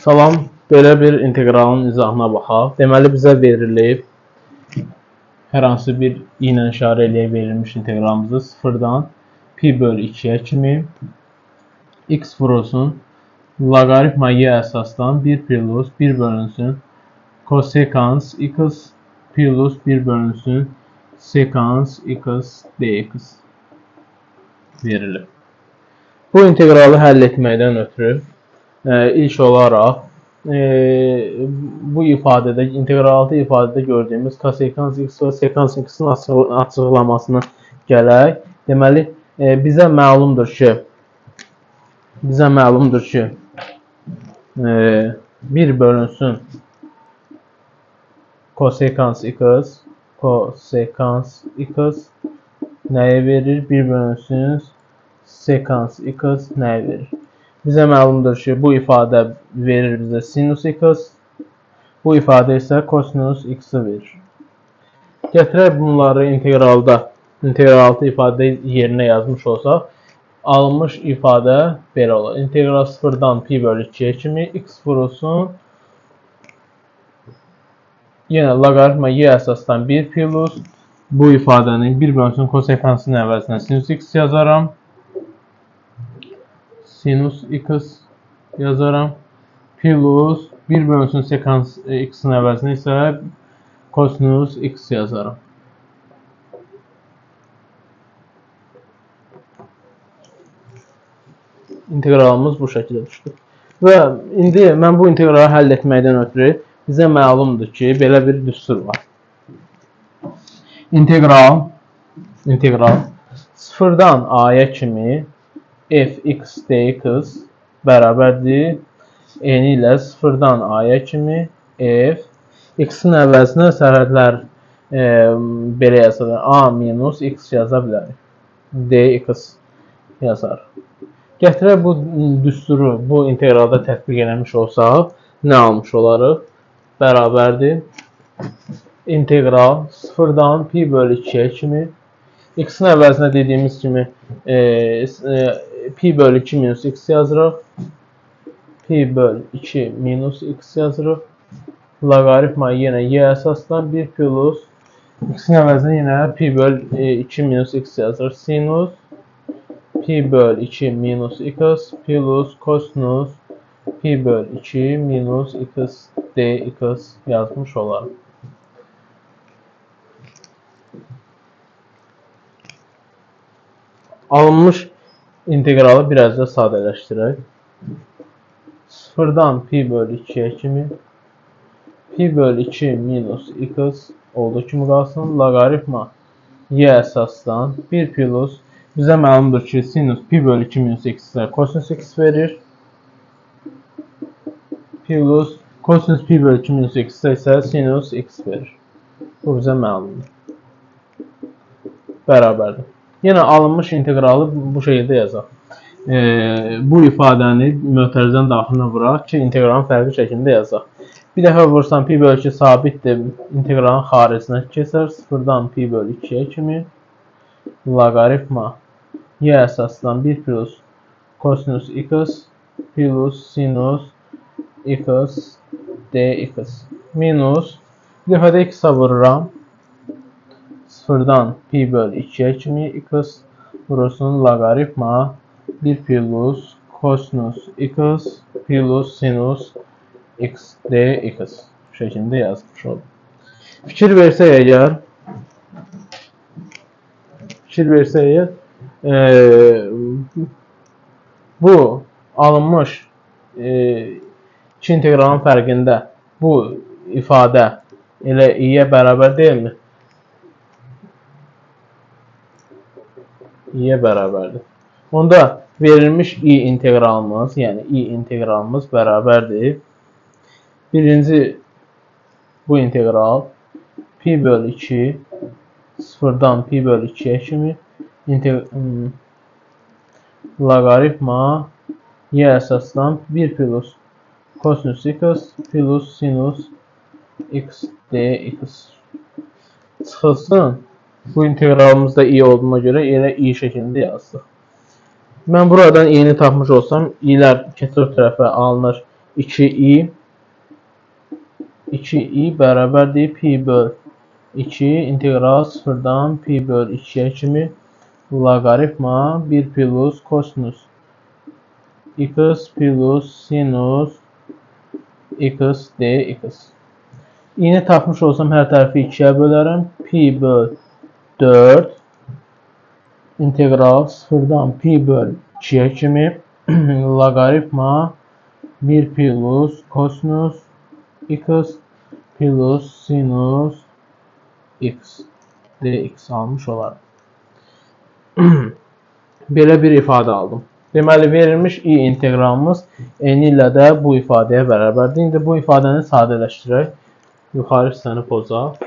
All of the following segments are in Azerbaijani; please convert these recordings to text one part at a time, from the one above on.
Salam, belə bir inteqralın izahına baxaq. Deməli, bizə verilib, hər hansı bir ilə işarə eləyək verilmiş inteqralımızı 0-dan pi bölü 2-yə kimi x vurulsun, loqaritma y əsasdan 1 plus 1 bölünsün, kosekans x plus 1 bölünsün, sekans x dx verilib. Bu inteqralı həll etməkdən ötürü ilk olaraq bu ifadədə, inteqrallı ifadədə gördüyümüz kosekans x və sekans x-in açıqlamasını gələk. Deməli, bizə məlumdur ki, 1 bölünsün kosekans x nəyə verir? 1 bölünsün sekans x nəyə verir? Bizə məlumdur ki, bu ifadə verir bizə sinus x, bu ifadə isə kosinus x-i verir. Gətirək bunları inteqrallı ifadə yerinə yazmış olsaq, alınmış ifadə belə olur. İntegral 0-dan pi bölü 2-yə kimi x vurulsun. Yenə loqaritma y əsasdan 1 plus bu ifadənin 1 bölünsün kosekansının əvəzinə sinus x yazaram. Sinus x yazaram. Plus 1 bölünsün sekans x-in əvəzinə isə kosinus x yazaram. İnteqralımız bu şəkildə düşdü. Və indi mən bu inteqralı həll etməkdən ötürü bizə məlumdur ki, belə bir düstur var. İntegral 0-dan a-ya kimi fx dx bərabərdir. Eni ilə 0-dan a-ya kimi f x-in əvəzinə sərhədlər belə yazılır. A minus x yaza bilərik. dx yazar. Gətirək bu düsturu bu inteqralda tətbiq eləmiş olsaq, nə almış olarıq? Bərabərdir. İntegral 0-dan pi bölü 2-yə kimi x-in əvəzinə dediyimiz kimi pi bölü 2 minus x yazırıq. Pi bölü 2 minus x yazırıq. Loqaritma yenə y əsasdan 1 plus x-in əvəzinə yenə pi bölü 2 minus x yazırıq. Sinus pi bölü 2 minus x plus kosinus pi bölü 2 minus x dx yazmış olarıq. Alınmış inteqralı biraz da sadələşdirək. 0-dan pi bölü 2-yə kimi pi bölü 2 minus x olduğu kimi qalsın. Loqaritma y əsasdan 1 plus bizə məlumdur ki, sinus pi bölü 2 minus x isə kosinus x verir. Plus kosinus pi bölü 2 minus x isə sinus x verir. Bu bizə məlumdur. Bərabərdir. Yenə alınmış inteqralı bu şəkildə yazaq. Bu ifadəni mötərizənin daxilinə vuraq ki, inteqralın fərqli şəkildə yazaq. Bir dəfə vursam pi bölü 2 sabitdir. İnteqralın xaricinə keçər. 0-dan pi bölü 2-yə kimi loqaritma y əsasdan 1 plus kosinus x plus sinus x dx minus bir dəfə də x-a vururam. 0-dan pi bölü 2-yə kimi x vurulsun loqaritma 1 plus kosinus x plus sinus x dx şəklində yazmış oldum. Fikir versək əgər, bu alınmış iki inteqralın fərqində bu ifadə elə i-yə bərabər deyilmi? i-yə bərabərdir. Onda verilmiş i inteqralımız bərabərdir. Birinci bu inteqral pi bölü 2 0-dan pi bölü 2-yə kimi loqaritma y əsasdan 1 plus kosinus x plus sinus x dx çıxılsın. Bu inteqralımızda i olduğuna görə elə i şəklində yazdıq. Mən buradan i'ni tapmış olsam, i'lər kəsr tərəfə alınır, 2i 2i bərabərdir pi böl 2 integral 0-dan pi böl 2'ye kimi loqaritma 1 plus kosinus x plus sinus x dx. İ'ni tapmış olsam hər tərəfi 2'yə bölərəm. Pi böl 4 integral 0-dan pi böl 2'ye kimi loqaritma 1 plus kosinus x plus sinus x dx almış olarım. Belə bir ifadə aldım. Deməli, verilmiş i integralımız n ilə də bu ifadəyə bərabərdir. İndi bu ifadəni sadələşdirək. Yuxarı hissəni pozaq.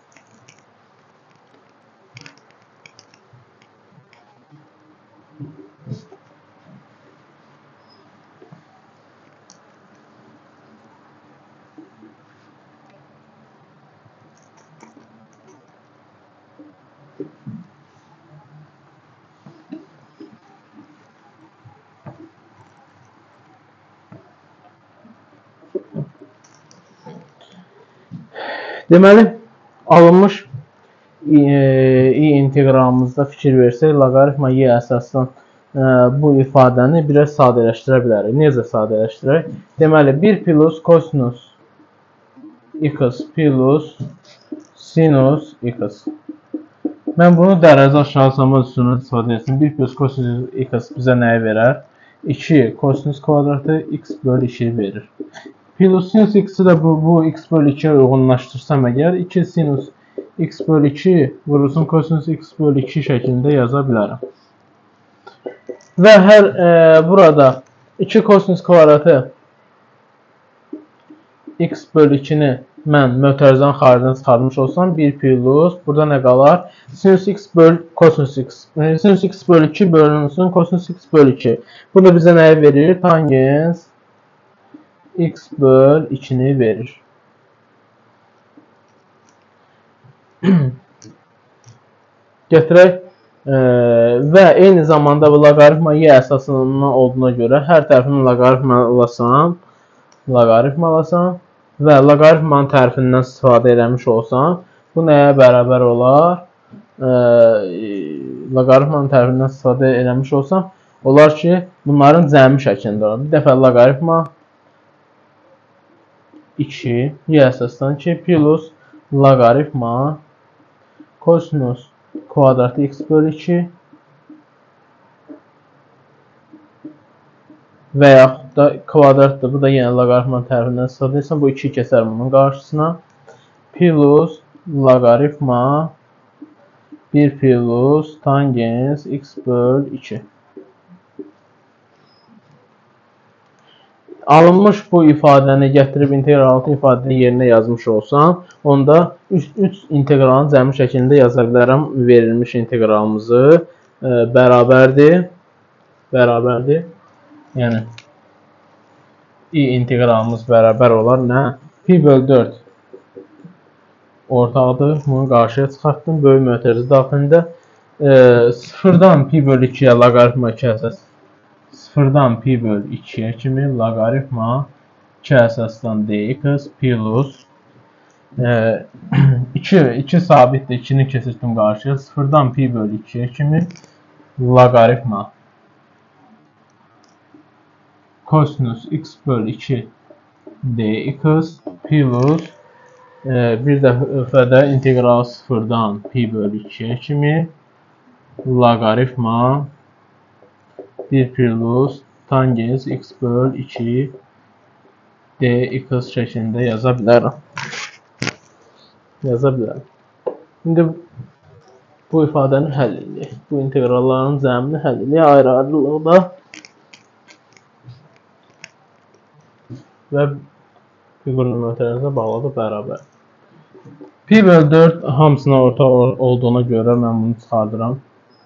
Deməli, alınmış i integralımızda fikir versək, loqaritma y əsasdan bu ifadəni biraz sadələşdirə bilərik. Necə sadələşdirək? Deməli, 1 plus kosinus x plus sinus x. Mən bunu dərəcə aşağı salma üsulundan istifadə etsin. 1 plus kosinus x bizə nəyi verər? 2 kosinus kvadratı x böl 2 verir. Plus sinus x'i də bu x böl 2'ye uyğunlaşdırsam əgər 2 sinus x böl 2 vurulsun kosinus x böl 2 şəklində yaza bilərəm. Və hər burada 2 kosinus kvadratı x böl 2'ni mən mötərizənin xaricində çıxarmış olsam 1 plus burada nə qalar? Sinus x böl kosinus x. Sinus x böl 2 bölünsün kosinus x böl 2. Bu da bizə nəyi verir? Tangens x böl 2'ni verir. Gətirək və eyni zamanda bu loqaritma y əsasından olduğuna görə hər tərəfini loqaritma alasam və loqaritmanın tərəfindən istifadə eləmiş olsam, bu nəyə bərabər olar? Loqaritmanın tərəfindən istifadə eləmiş olsam, olar ki, bunların cəmi şəklində olur. Bir dəfə loqaritma 2 y əsasdan 2 plus loqaritma kosinus kvadratı x böl 2 və yaxud da kvadratdır. Bu da yenə loqaritmanın tərəfindən istifadə etsən, bu 2 kəsər bunun qarşısına. Plus loqaritma 1 plus tangens x böl 2. Alınmış bu ifadəni gətirib integralın ifadəni yerinə yazmış olsam, onda 3 integralın cəmi şəklində yaza bilərəm. Verilmiş integralımızı bərabərdir. Yəni, i integralımız bərabər olar nə? Pi böl 4 ortaqdır. Bunu qarşıya çıxartdım. Böyük mötərizə daxilində 0-dan pi böl 2'yə loqaritma 2 əsas. 0-dan pi böl 2'ye kimi loqaritma 2 əsasdan dx plus 2 sabitdir. 2'ni keçirdim qarşıya. 0-dan pi böl 2'ye kimi loqaritma kosinus x böl 2 dx plus bir dəfə də integral 0-dan pi böl 2'ye kimi loqaritma 1 plus tangens x böl 2 dx şəklində yaza bilərəm. İndi bu ifadəni həll edək. Bu integralların cəmini həll edək ayrı-ayrılıqda və fiqur nömrələrinizə bağladı bərabər. Pi böl 4 hamısına ortaq olduğuna görə mən bunu çıxardıram.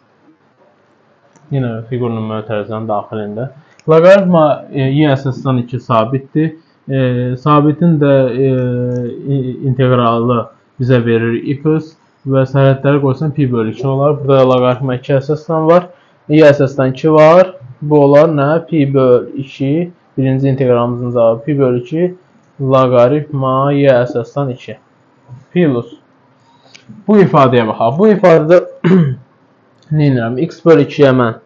Yenə fiqur nömrələrin daxilində. Loqaritma y əsasdan 2 sabitdir. Sabitin də integralı bizə verir x və sərhədləri qoysan pi böl 2 olar. Burada loqaritma 2 əsasdan var. Y əsasdan 2 var. Bu olar nə? Pi böl 2 Birinci inteqralımızın cavabı pi bölü 2 loqaritma y əsasdan 2 plus. Bu ifadəyə baxaq. Bu ifadədə nə edirəm? X bölü 2-yə mən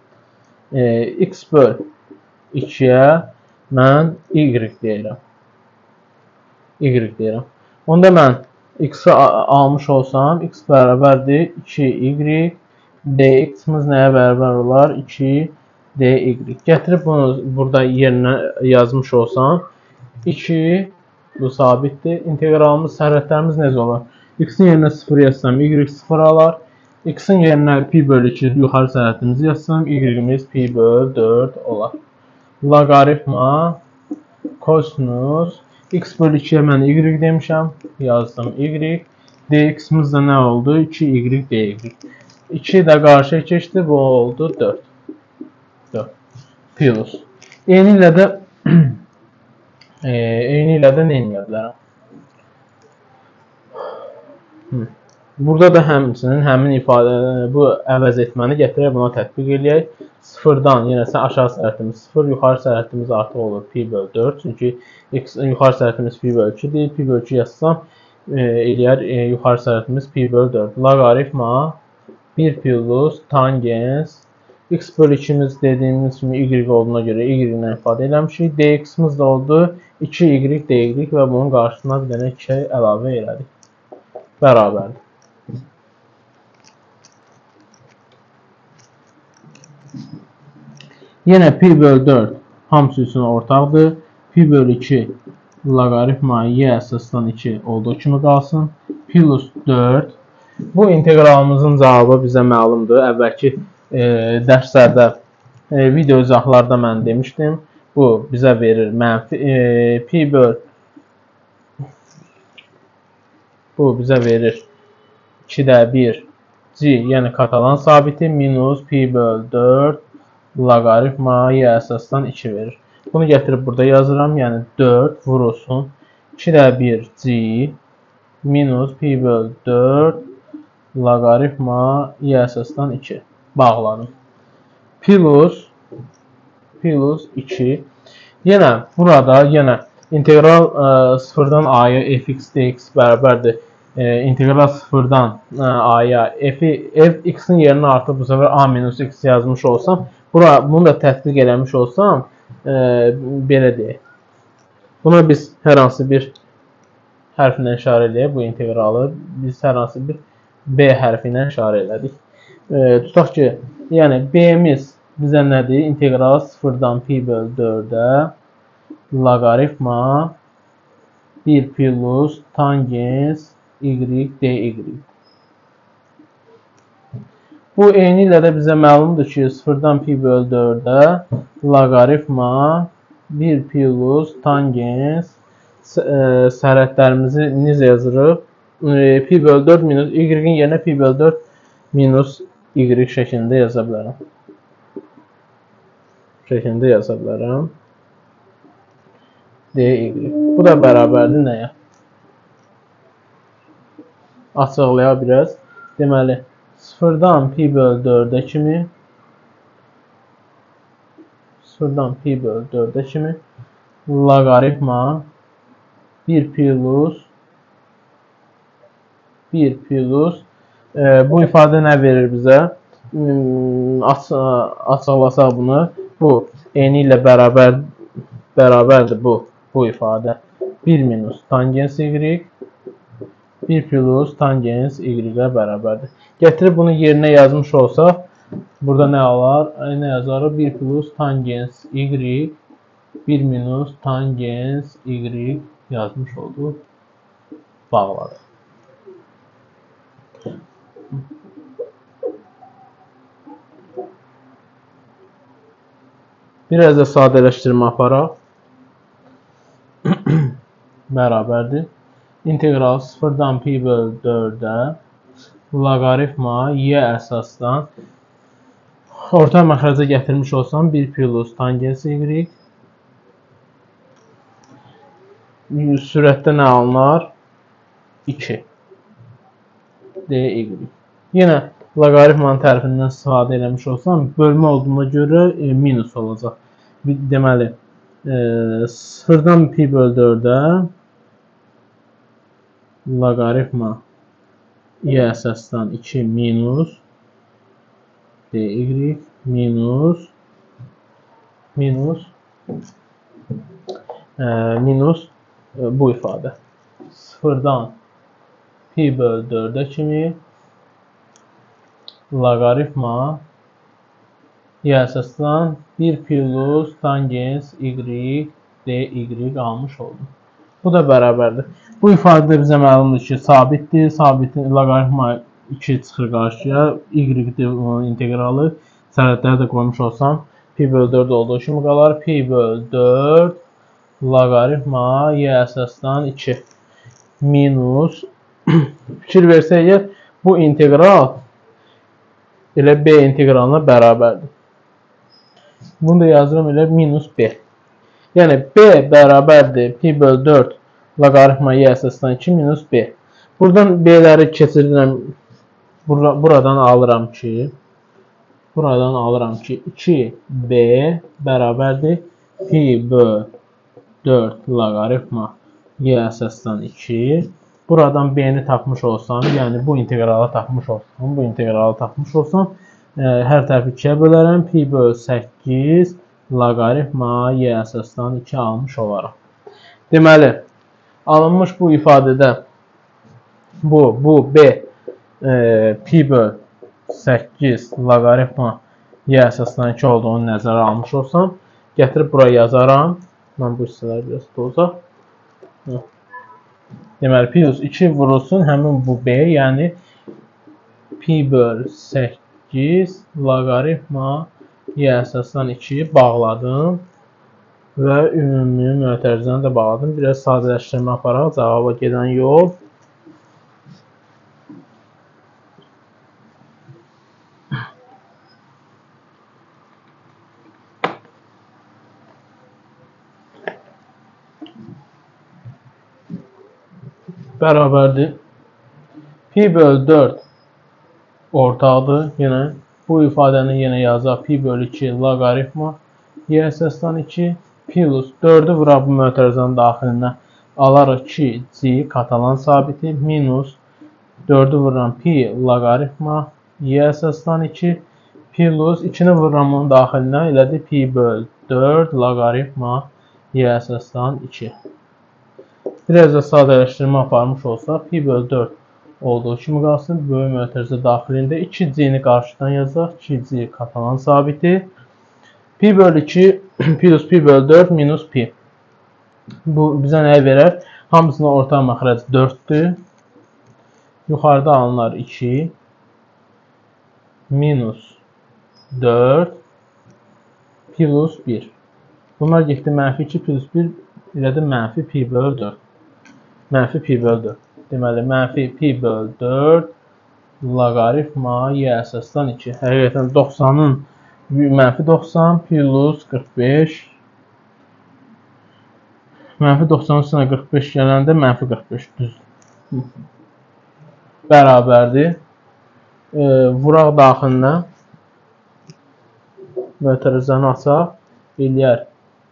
x bölü 2-yə mən y deyirəm. Y deyirəm. Onda mən x-i almış olsam, x bərabərdir 2y, dx-imiz nəyə bərabər olar? 2dy. Gətirib bunu burada yerinə yazmış olsam, 2 bu sabitdir. İnteqralımız, sərhədlərimiz necə olar? X-in yerinə 0 yazsam, y 0 alar. X-in yerinə pi bölü 2 yuxarı sərhədimizi yazsam, y-imiz pi bölü 4 olar. Loqaritma kosinus x bölü 2-yə mən y demişəm, yazdım y. Dx-imiz də nə oldu? 2y dy. 2 də qarşıya keçdi, bu oldu 4. 4. Plus. Eyni ilə də nə edə bilərəm? Burada da həmçinin həmin ifadə, bu əvəz etməni gətirək, buna tətbiq eləyək. Sıfırdan, yenə aşağı sərhədimiz 0, yuxarı sərhədimiz artıq olur pi bölü 4. Çünki yuxarı sərhədimiz pi bölü 2 deyil. Pi bölü 2 yazsam, eləyər yuxarı sərhədimiz pi bölü 4. Loqaritma 1 plus tangens x bölü 2-miz dediyimiz kimi y olduğuna görə y ilə ifadə eləmişik. Dx-imiz də oldu 2y dy və bunun qarşısına bir dənə 2 əlavə elədik. Bərabərdir. Yenə pi bölü 4 hamısı üçün ortaqdır. Pi bölü 2 loqaritma y əsasdan 2 olduğu kimi qalsın. Plus 4. Bu inteqralımızın cavabı bizə məlumdur. Əvvəlki dərslərdə, video izahlarda mən demişdim. Bu bizə verir mənfi pi bölü. Bu bizə verir 2də 1 c, yəni katalan sabiti minus pi bölü 4 loqaritma y əsasdan 2 verir. Bunu gətirib burada yazıram. Yəni 4 vurulsun 2də 1 c minus pi bölü 4 loqaritma y əsasdan 2 bağladım. Plus 2. Yenə burada integral 0-dan a-ya fx dx bərabərdir. İntegral 0-dan a-ya f(x)-in yerinə artıq bu səfər a minus x yazmış olsam, bunu da tətbiq eləmiş olsam, belə deyək. Buna biz hər hansı bir hərflə işarə eləyək bu integralı. Biz hər hansı bir b hərfi ilə işarə elədik. Tutaq ki, yəni b-miz bizə nədir? İntegral 0-dan pi bölü 4-ə loqaritma 1 plus tangens y dy. Bu eyni ilə də bizə məlumdur ki, 0-dan pi bölü 4-ə loqaritma 1 plus tangens sərhədlərimizi necə yazırıq? Pi bölü 4 minus y-in yerinə pi bölü 4 minus y şəklində yaza bilərəm. dy. Bu da bərabərdir nəyə? Açıqlayaq biraz. Deməli, 0-dan pi bölü 4-ə kimi loqaritma 1 plus bu ifadə nə verir bizə? Açıqlasaq bunu. Bu eyni ilə bərabərdir bu ifadə. 1 minus tangens y 1 plus tangens y-ə bərabərdir. Gətirib bunu yerinə yazmış olsaq, burada nə olar? Nə yazarıq? 1 plus tangens y 1 minus tangens y yazmış olduq. Bağladıq. Biraz da sadələşdirmə aparaq. Bərabərdir. İntegral 0-dan pi bölü 4-ə loqaritma y əsasdan orta məxrəcə gətirmiş olsam 1 plus tangens y sürətdə nə alınar? 2 dy. Yenə loqaritmanın tərəfindən istifadə eləmiş olsam, bölmə olduğuna görə minus olacaq. Deməli, Sıfırdan pi bölü 4'ə loqaritma y əsasdan 2 minus dy minus bu ifadə. Sıfırdan pi bölü 4'ə kimi loqaritma y əsasdan 1 plus tangens y dy almış oldum. Bu da bərabərdir. Bu ifadə bizə məlumdur ki, sabitdir. Sabitin loqaritma 2 çıxır qarşıya. Y-dir onun integralı. Sərhədləri də qoymuş olsam, pi bölü 4 olduğu kimi qalar. Pi bölü 4 loqaritma y əsasdan 2 minus fikir versək əgər, bu integral elə b integralına bərabərdir. Bunu da yazıram elə minus b. Yəni b bərabərdir pi bölü 4 loqaritma y əsasdan 2 minus b. Buradan b'ləri keçirirəm. Buradan alıram ki 2b bərabərdir pi bölü 4 loqaritma y əsasdan 2. Buradan b-ni tapmış olsam, yəni bu integralı tapmış olsam, hər tərəfi 2-yə bölərəm. Pi bölü 8 loqaritma y əsasdan 2 almış olaraq. Deməli, alınmış bu ifadədə bu b pi bölü 8 loqaritma y əsasdan 2 olduğunu nəzərə almış olsam, gətirib buraya yazaram. Mən bu hissələri biraz tozaq. Deməli, pi plus 2 vurulsun həmin bu b, yəni pi bölü 8 loqaritma y əsasdan 2 bağladım və ümumi mötərizəni də bağladım. Biraz sadələşdirmə aparaq, cavaba gedən yol. Bərabərdir. Pi bölü 4 ortaqdır. Yenə bu ifadəni yenə yazaq. Pi bölü 2 loqaritma y əsasdan 2 plus 4'ü vuraq bu mötərizənin daxilinə. Alarıq ki, c katalan sabiti minus 4'ü vururam pi loqaritma y əsasdan 2 plus 2'ni vururam onun daxilinə. Elədir pi bölü 4 loqaritma y əsasdan 2. Biraz da sadələşdirmə aparmış olsaq, pi bölü 4 olduğu kimi qalsın. Böyük mötərizə daxilində 2c-ni qarşıdan yazaq. 2c katalan sabiti. Pi bölü 2 plus pi bölü 4 minus pi. Bu bizə nəyə verər? Hamısının ortaq məxrəci 4'dür. Yuxarıda alınlar 2 minus 4 plus 1. Bunlar getdi mənfi 2 plus 1 elədir mənfi pi bölü 4. Mənfi pi bölü 4. Deməli, mənfi pi bölü 4 loqaritma y əsasdan 2. Həqiqətən 90'ın mənfi 90 plus 45. Mənfi 90'ın üstünə 45 gələndə mənfi 45 düz. Bərabərdir. Vuraq daxilinə. Mötərizəni açaq. Eləyər.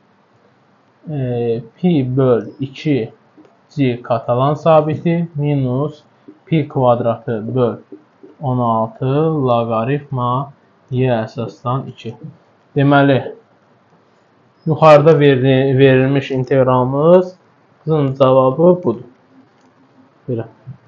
Pi bölü 2 c katalan sabiti minus pi kvadratı bölü 16 loqaritma y əsasdan 2. Deməli, yuxarıda verilmiş integralımızın cavabı budur. Belə.